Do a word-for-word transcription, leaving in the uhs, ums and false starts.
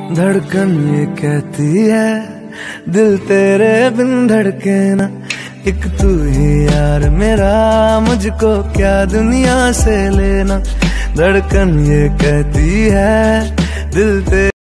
धड़कन ये कहती है दिल तेरे बिन धड़के ना, एक तू ही यार मेरा, मुझको क्या दुनिया से लेना। धड़कन ये कहती है दिल तेरे